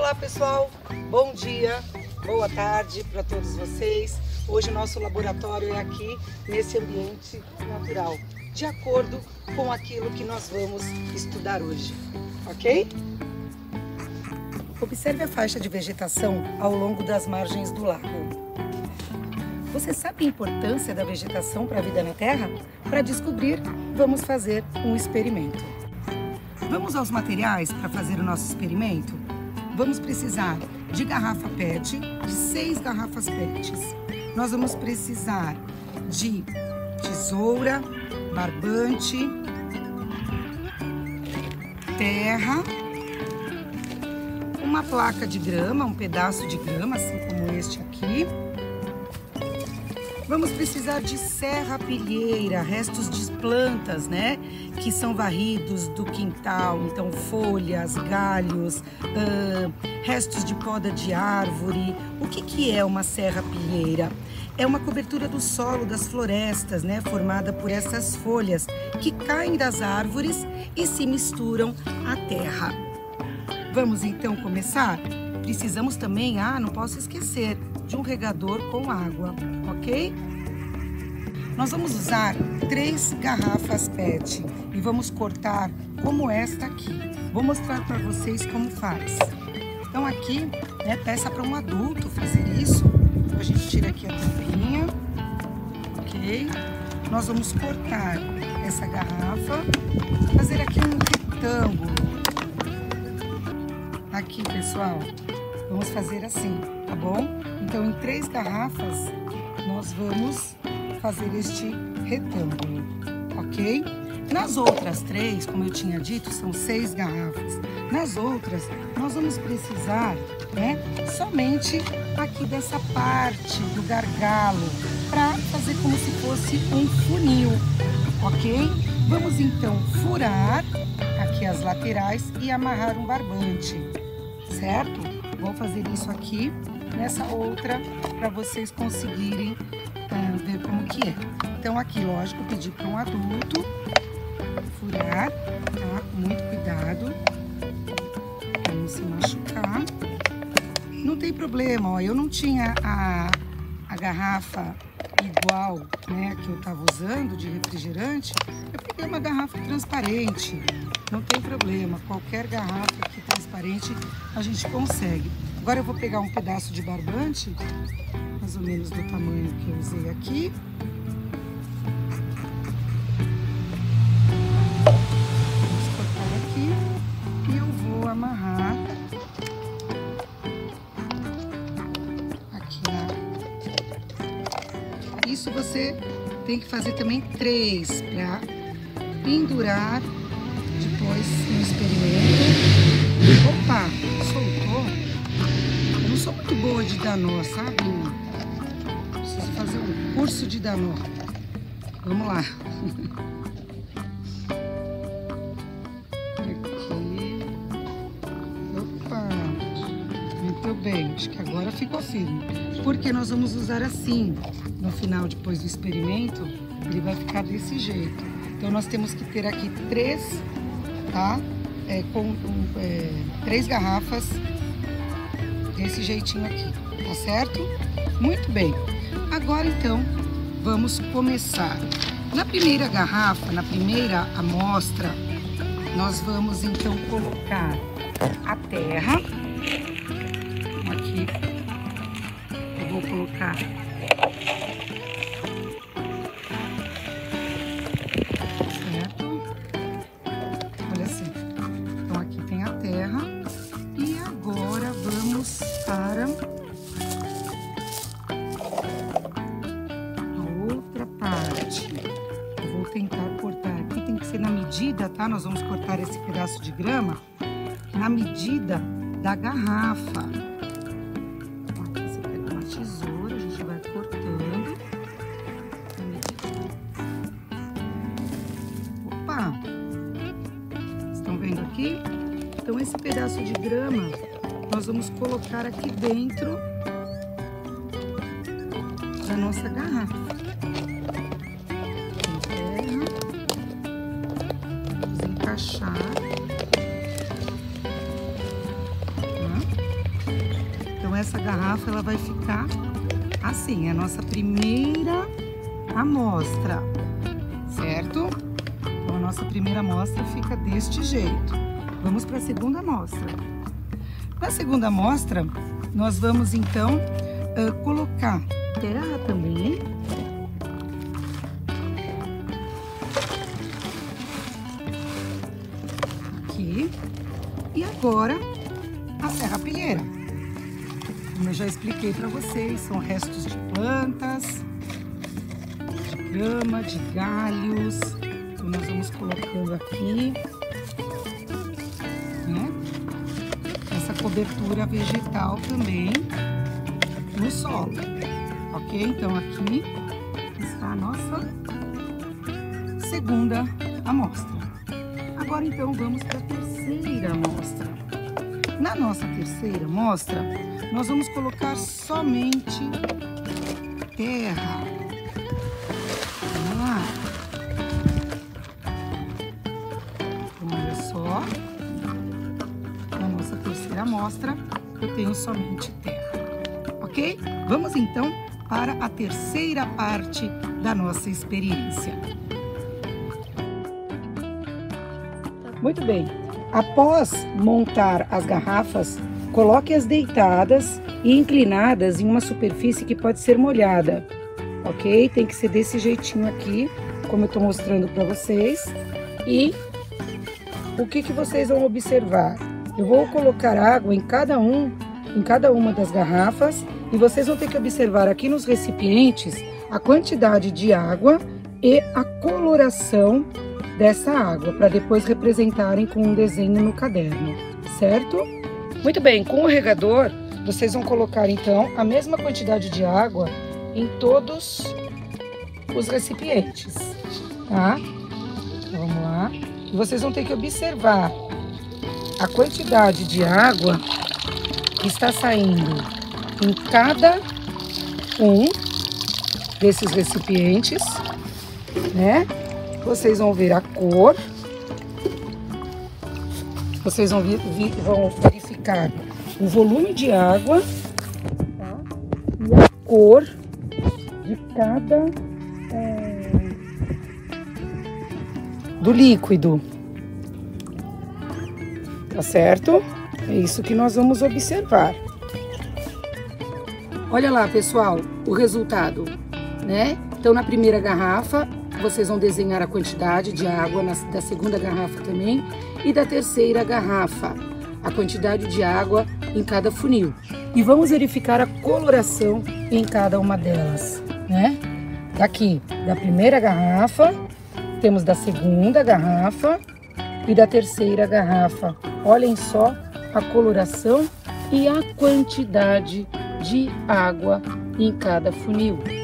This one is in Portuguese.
Olá pessoal, bom dia, boa tarde para todos vocês. Hoje o nosso laboratório é aqui nesse ambiente natural, de acordo com aquilo que nós vamos estudar hoje, ok? Observe a faixa de vegetação ao longo das margens do lago. Você sabe a importância da vegetação para a vida na Terra? Para descobrir, vamos fazer um experimento. Vamos aos materiais para fazer o nosso experimento? Vamos precisar de garrafa PET, de 6 garrafas PETs. Nós vamos precisar de tesoura, barbante, terra, uma placa de grama, um pedaço de grama, assim como este aqui. Vamos precisar de serrapilheira, restos de plantas, né? Que são varridos do quintal, então folhas, galhos, restos de poda de árvore. O que é uma serrapilheira? É uma cobertura do solo das florestas, né? Formada por essas folhas que caem das árvores e se misturam à terra. Vamos então começar? Precisamos também, não posso esquecer, de um regador com água, ok? Nós vamos usar 3 garrafas PET e vamos cortar como esta aqui. Vou mostrar para vocês como faz. Então aqui, né, peça para um adulto fazer isso. Então, a gente tira aqui a tampinha, ok? Nós vamos cortar essa garrafa, fazer aqui um retângulo. Aqui, pessoal, vamos fazer assim, tá bom? Então, em 3 garrafas, nós vamos fazer este retângulo, ok? Nas outras 3, como eu tinha dito, são 6 garrafas. Nas outras, nós vamos precisar, né, somente aqui dessa parte do gargalo, para fazer como se fosse um funil, ok? Vamos então furar aqui as laterais e amarrar um barbante, certo? Vou fazer isso aqui nessa outra para vocês conseguirem ver como que é. Então aqui, lógico, pedir para um adulto furar, tá? Com muito cuidado para não se machucar. Não tem problema, ó, eu não tinha a garrafa igual, né, que eu tava usando de refrigerante. Eu peguei uma garrafa transparente. Não tem problema, qualquer garrafa aqui transparente a gente consegue. Agora eu vou pegar um pedaço de barbante, mais ou menos do tamanho que eu usei aqui. Vamos cortar aqui e eu vou amarrar aqui na... Isso você tem que fazer também 3 para pendurar depois no experimento. Opa, soltou. Eu não sou muito boa de dar nó, sabe? Preciso fazer um curso de dar nó. Vamos lá. Aqui. Opa. Muito bem. Acho que agora ficou firme. Porque nós vamos usar assim. No final, depois do experimento, ele vai ficar desse jeito. Então, nós temos que ter aqui 3, tá? 3 garrafas desse jeitinho aqui, tá certo? Muito bem. Agora, então, vamos começar. Na primeira garrafa, na primeira amostra, nós vamos, então, colocar a terra. Aqui, eu vou colocar... para a outra parte. Eu vou tentar cortar aqui, tem que ser na medida, tá? Nós vamos cortar esse pedaço de grama na medida da garrafa. Aqui você pega uma tesoura, a gente vai cortando na medida. Opa! Estão vendo aqui? Então esse pedaço de grama nós vamos colocar aqui dentro da nossa garrafa. Vamos encaixar. Tá? essa garrafa ela vai ficar assim, é a nossa primeira amostra, certo? Então a nossa primeira amostra fica deste jeito. Vamos para a segunda amostra. Na segunda amostra, nós vamos então colocar terra também. Aqui. E agora a serrapilheira. Como eu já expliquei para vocês, são restos de plantas, de grama, de galhos. Então nós vamos colocando aqui, né? Essa cobertura vegetal também no solo, ok? Então aqui está a nossa segunda amostra. Agora então vamos para a terceira amostra. Na nossa terceira amostra, nós vamos colocar somente terra. Vamos lá. Então, olha só. Na nossa terceira amostra, eu tenho somente terra. Ok? Vamos então para a terceira parte da nossa experiência. Muito bem. Após montar as garrafas, coloque-as deitadas e inclinadas em uma superfície que pode ser molhada, ok? Tem que ser desse jeitinho aqui, como eu estou mostrando para vocês. E o que vocês vão observar? Eu vou colocar água em cada uma das garrafas e vocês vão ter que observar aqui nos recipientes a quantidade de água e a coloração dessa água, para depois representarem com um desenho no caderno, certo? Muito bem, com o regador, vocês vão colocar então a mesma quantidade de água em todos os recipientes, tá? Então, vamos lá. E vocês vão ter que observar a quantidade de água que está saindo em cada um desses recipientes, né? Vocês vão ver a cor, vocês vão verificar o volume de água, tá? E a cor de cada do líquido, tá certo? É isso que nós vamos observar. Olha lá, pessoal, o resultado, né? Então, na primeira garrafa, vocês vão desenhar a quantidade de água, da segunda garrafa também, e da terceira garrafa, a quantidade de água em cada funil. E vamos verificar a coloração em cada uma delas, né? Daqui, da primeira garrafa, temos da segunda garrafa e da terceira garrafa. Olhem só a coloração e a quantidade de água em cada funil.